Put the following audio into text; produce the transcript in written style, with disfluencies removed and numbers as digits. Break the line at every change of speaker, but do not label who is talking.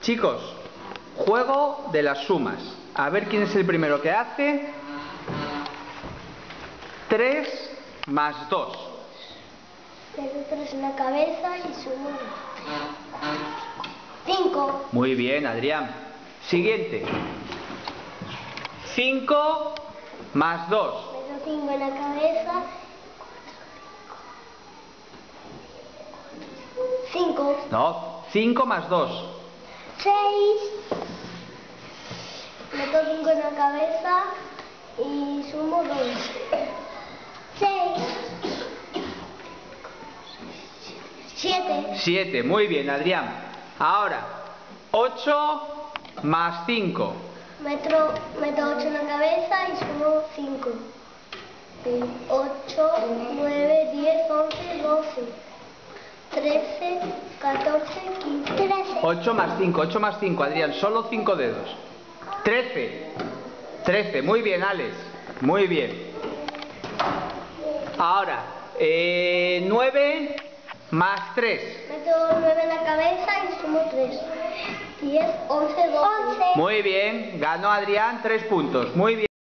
Chicos, juego de las sumas. A ver quién es el primero que hace. 3 más 2.
Tengo 3 en la cabeza y sumo 5.
Muy bien, Adrián. Siguiente. 5 más 2.
Tengo 5 en la cabeza. 5.
No, 5 más 2.
6. Meto 5 en la cabeza y sumo 2. 6. 7.
7, muy bien, Adrián. Ahora, 8 más 5.
Meto 8 en la cabeza y sumo 5. 8, 9, 10, 11, 12, 13, 14, 15. 13.
8 más 5, 8 más 5, Adrián, solo 5 dedos. 13. 13, muy bien, Alex. Muy bien. Ahora, 9 más 3.
Meto 9 en la cabeza y sumo 3. 10, 11, 12. 11.
Muy bien, ganó Adrián 3 puntos. Muy bien.